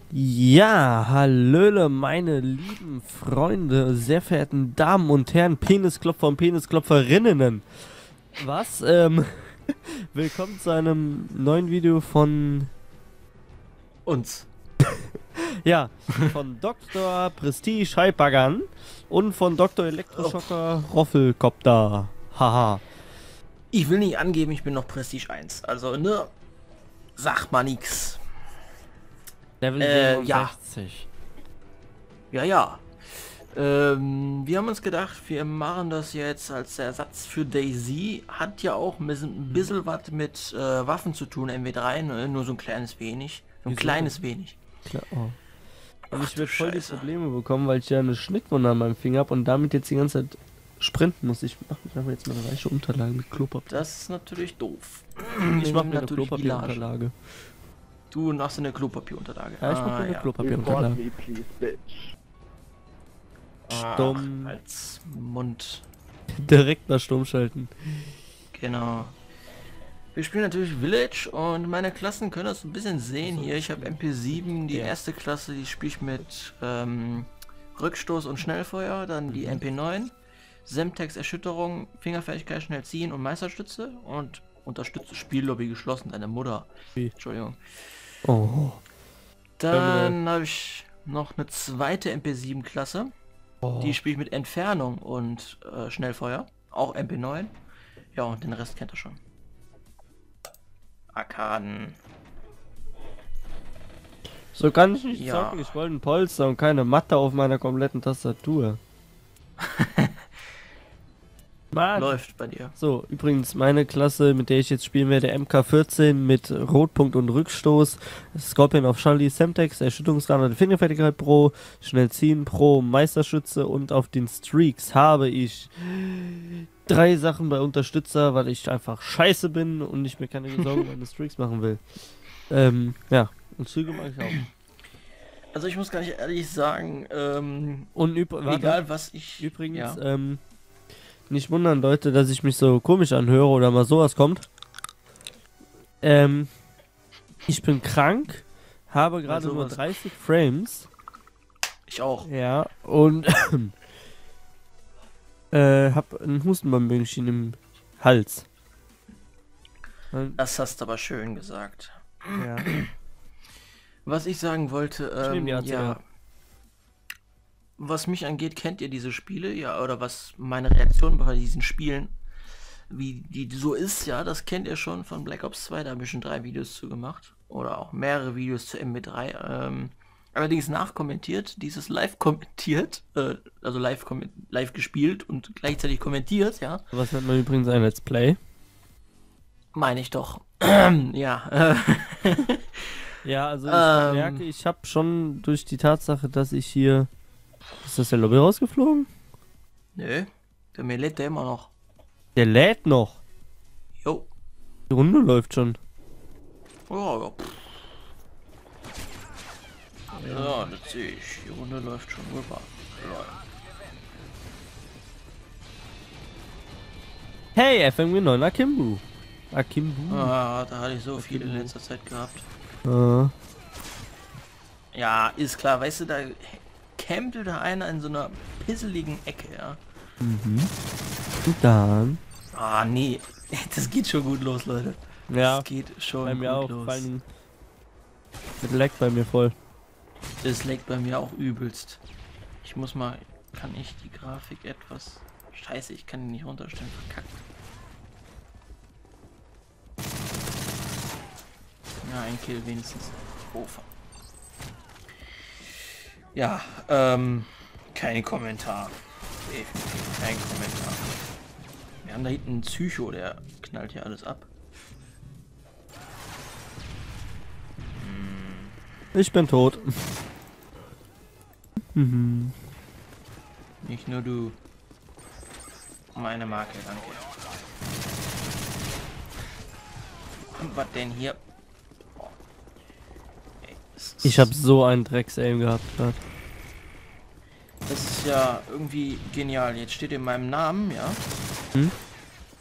Ja, hallöle, meine lieben Freunde, sehr verehrten Damen und Herren, Penisklopfer und Penisklopferinnen. Was? Willkommen zu einem neuen Video von, Uns. ja, von Dr. Prestige Hypagan und von Dr. Elektroschocker Roffelkopter. Haha. Ich will nicht angeben, ich bin noch Prestige 1. Also, ne? Sag mal nix. Level Ja. 67. Ja. Wir haben uns gedacht, wir machen das jetzt als Ersatz für DayZ. Hat ja auch ein bisschen was mit Waffen zu tun, MW3, ne? Nur so ein kleines wenig. So ein Wieso? kleines wenig. Klar, oh. Und Ach ich du werde voll die Scheiße. Probleme bekommen, weil ich ja eine Schnittwunde an meinem Finger habe und damit jetzt die ganze Zeit sprinten muss. Ich mache jetzt mal eine weiche Unterlage mit Klopapier. Das ist natürlich doof. Ich mache nehmen mir eine natürlich Klopapierunterlage. Du machst eine Klopapierunterlage. Ja, ich mache mir eine ja. Klopapierunterlage. me, please, bitch. Stumm. Als Mund. Direkt mal stumm schalten. Genau. Wir spielen natürlich Village und meine Klassen können das ein bisschen sehen hier. Ich habe MP7, die Ja. erste Klasse, die spiele ich mit Rückstoß und Schnellfeuer, dann die MP9, Semtex Erschütterung, Fingerfertigkeit schnell ziehen und Meisterstütze und unterstütze Spiellobby geschlossen, deine Mutter. Wie? Entschuldigung. Oh. Dann habe ich noch eine zweite MP7 Klasse, Oh. die spiele ich mit Entfernung und Schnellfeuer, auch MP9. Ja, und den Rest kennt ihr schon. Arkaden. So kann ich nicht Ja. zocken. Ich wollte ein Polster und keine Matte auf meiner kompletten Tastatur. Mann. Läuft bei dir. So, übrigens meine Klasse, mit der ich jetzt spielen werde, MK14 mit Rotpunkt und Rückstoß, Scorpion auf Charlie, Semtex, Erschütterungsgranate, Fingerfertigkeit Pro, schnell ziehen Pro, Meisterschütze und auf den Streaks habe ich 3 Sachen bei Unterstützer, weil ich einfach scheiße bin und nicht mehr keine Sorgen um meine Streaks machen will. Ja, und Züge mache ich auch. Also ich muss gar nicht ehrlich sagen, Und egal was ich... übrigens, ja. nicht wundern Leute, dass ich mich so komisch anhöre oder mal sowas kommt. Ich bin krank, habe gerade nur sowas. 30 Frames. Ich auch. Ja, und hab ein Hustenbonbönchen im Hals. Das hast du aber schön gesagt. Ja. Was ich sagen wollte, Ich nehm die ACR. ja... Was mich angeht, kennt ihr diese Spiele? Ja, oder was meine Reaktion bei diesen Spielen, wie die so ist, ja, das kennt ihr schon von Black Ops 2, da habe ich schon 3 Videos zu gemacht. Oder auch mehrere Videos zu MW3. Allerdings nachkommentiert, dieses live kommentiert, also live gespielt und gleichzeitig kommentiert, ja. Was nennt man übrigens ein Let's Play? Meine ich doch. Ja. Ja, also ich merke, ich habe schon durch die Tatsache, dass ich hier... Ist das der Lobby rausgeflogen? Nö, der mir lädt der immer noch. Der lädt noch. Jo. Die Runde läuft schon. Ja. Ja, das sehe ich. Die Runde läuft schon rüber. Ja. Hey, FMG 9 Akimbu. Akimbu. Ah, da hatte ich so viel in letzter Zeit gehabt. Ja, ist klar, weißt du, da campte da einer in so einer pisseligen Ecke, ja. Und dann... Ah, nee, das geht schon gut los, Leute. Ja, Das geht schon bei mir auch. gut Vor allen los. Dingen mit Lag bei mir voll. Das leckt bei mir auch übelst. Ich muss mal, kann ich die Grafik etwas... Scheiße, ich kann die nicht runterstellen, verkackt. Ja, ein Kill wenigstens. Hofer. Ja, kein Kommentar. Definitiv kein Kommentar. Wir haben da hinten einen Psycho, der knallt hier alles ab. Ich bin tot. Nicht nur du. Meine Marke, danke. Und was denn hier? Oh. Ey, Ich habe so einen Drecks-Aim gehabt grad. Das ist ja irgendwie genial. Jetzt steht in meinem Namen, ja.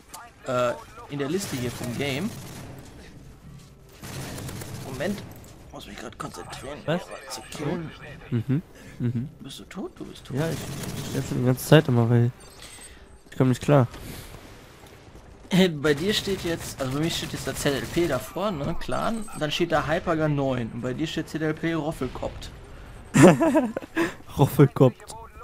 In der Liste hier vom Game. Moment. muss mich gerade konzentrieren. Was? Zu killen. Bist du tot? Du bist tot. Ja, ich sterbe schon die ganze Zeit immer, weil ich komme nicht klar. Bei dir steht jetzt, also bei mir steht jetzt der ZLP davor, ne, Clan, dann steht da Hypergun 9 und bei dir steht ZLP Roffelkoppt. Roffelkopf.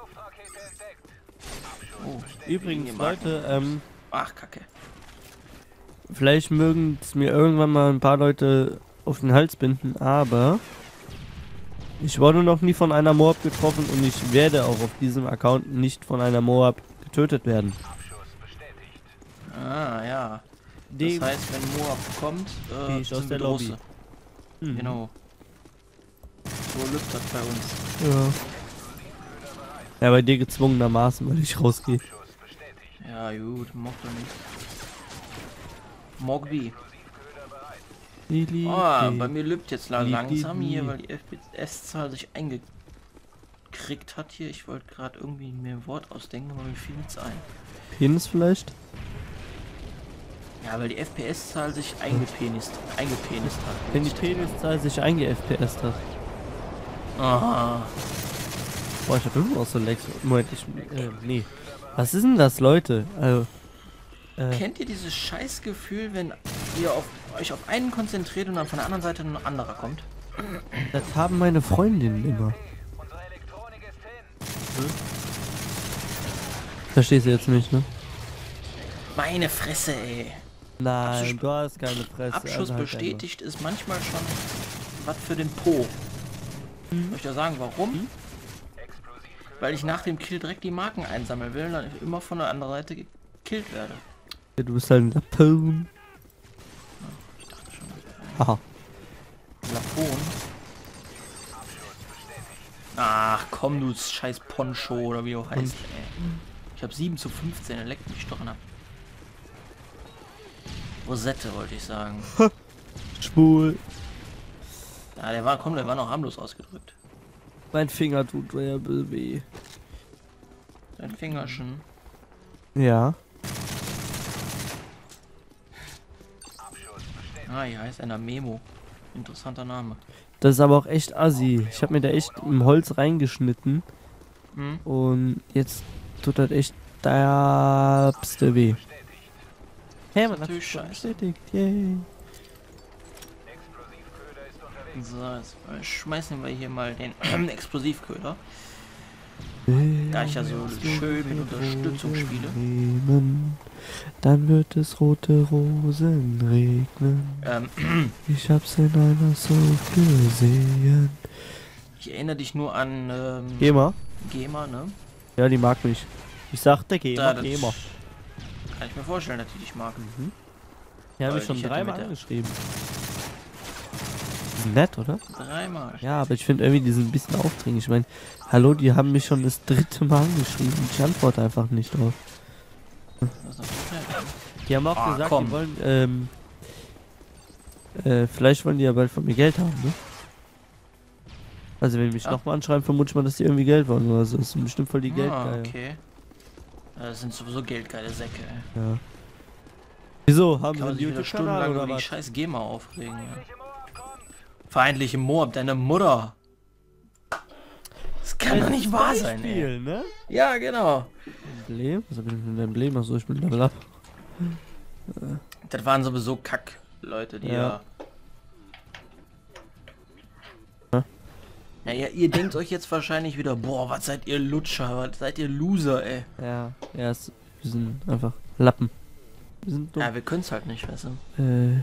Oh, Übrigens, Marken. Leute, Ach, Kacke. vielleicht mögen es mir irgendwann mal ein paar Leute auf den Hals binden, aber ich wurde noch nie von einer Moab getroffen und ich werde auch auf diesem Account nicht von einer Moab getötet werden. Ah, ja. Dem Das heißt, wenn Moab kommt, gehe ich aus sind der wir Lobby. Russe. Mhm. Genau. So läuft das bei uns. Ja. Ja, bei dir gezwungenermaßen, weil ich rausgehe. Ja, gut, mag doch nicht. Mogbi. Oh, bei mir lübt jetzt langsam hier, weil die FPS-Zahl sich eingekriegt hat hier. Ich wollte gerade irgendwie mir ein Wort ausdenken, aber mir fiel nichts ein. Penis vielleicht? Ja, weil die FPS-Zahl sich eingepenist hat. Wenn die Peniszahl sich einge-FPS hat. Aha. Boah, ich hab immer noch so Lex. Moment, nee. Was ist denn das, Leute? Also, Kennt ihr dieses Scheißgefühl, wenn ihr euch auf einen konzentriert und dann von der anderen Seite ein anderer kommt? das haben meine Freundinnen immer. Verstehst du jetzt nicht, ne? Meine Fresse, ey. Nein, du hast keine Fresse. Abschuss also halt bestätigt ist manchmal schon was für den Po. Soll ich dir sagen, warum? Weil ich nach dem Kill direkt die Marken einsammeln will und dann immer von der anderen Seite gekillt werde. einfach. Du bist halt ein Lapon. Ich dachte schon. Haha. Lapon. Ach komm, du scheiß Poncho oder wie du heißt, ey. Ich hab 7:15, er leckt mich doch ab. Rosette wollte ich sagen. Schwul. Ja, der war noch harmlos ausgedrückt. Mein Finger tut weh. Dein Fingerchen. Ja. Ah, hier heißt einer Memo. Interessanter Name. Das ist aber auch echt assi. Ich habe mir da echt im Holz reingeschnitten. Hm? Und jetzt tut das echt derbste weh. Hey, man hat natürlich schon scheiße. bestätigt. Yay. So, jetzt schmeißen wir hier mal den Explosivköder. Da ich ja so schön mit Unterstützung spiele. Nehmen, dann wird es rote Rosen regnen. Ich hab's in einer Soap gesehen. Ich erinnere dich nur an Gema? Gema, ne? Ja, die mag mich. Ich sagte Da, Gema, das Gema. Kann ich mir vorstellen, dass die dich mag. Die habe Weil ich schon ich hätte dreimal mit der- angeschrieben. Nett, oder? Dreimal. Ja, aber ich finde irgendwie diesen ein bisschen aufdringlich. Ich meine, hallo, die haben mich schon das 3. Mal angeschrieben. Ich antworte einfach nicht drauf. Das ist natürlich nett. Die haben auch Ah, gesagt, komm. die wollen, vielleicht wollen die ja bald von mir Geld haben, ne? Also wenn die mich Ja. nochmal anschreiben, vermute ich mal, dass die irgendwie Geld wollen oder so. Das sind bestimmt voll die Geldgeier. Okay. Das sind sowieso geldgeile Säcke, ey. Ja. Wieso? Haben Kann man sie sich einen wieder YouTube-Kanal stundenlang oder über die was? scheiß GEMA aufregen, ja. Feindliche Moab, deine Mutter. Das kann doch nicht wahr sein, ey. Spiel, ne? Ja, genau. Emblem? Was hab ich denn für ein Emblem? Achso, ich bin Level Up. Das waren sowieso Kack-Leute, die Ja. Ja, ihr denkt euch jetzt wahrscheinlich wieder, boah, was seid ihr Lutscher, was seid ihr Loser, ey. Ja, wir sind einfach Lappen. Wir sind dumm. Ja, wir können's halt nicht, weißt du.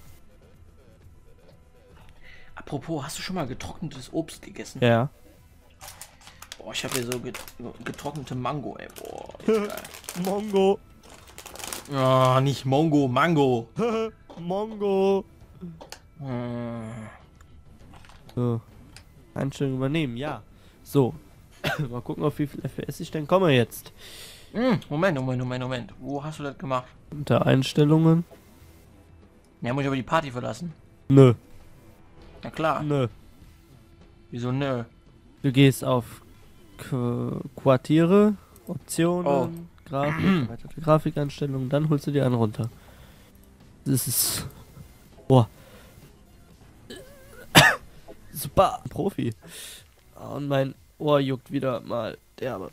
Apropos, hast du schon mal getrocknetes Obst gegessen? Ja. Boah, ich habe hier so getrocknete Mango, ey. Boah, ist geil. Mongo. Ah, nicht Mongo, Mango. Mongo. Hm. So. Einstellung übernehmen, ja. So. Mal gucken, auf wie viel FPS ich denn komme jetzt. Moment. Wo hast du das gemacht? Unter Einstellungen. Ja, muss ich aber die Party verlassen. Nö. Na klar. Nö. Wieso nö? Du gehst auf Quartiere, Optionen, Oh. Grafik, erweiterte Grafikeinstellungen, dann holst du dir einen runter. Das ist... Boah. Super, Profi. Und mein Ohr juckt wieder mal derbe.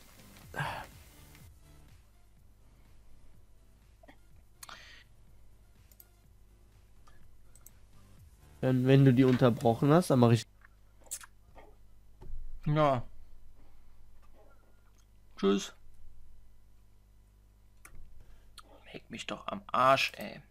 Wenn du die unterbrochen hast, dann mache ich. Ja. Tschüss. Leck mich doch am Arsch, ey.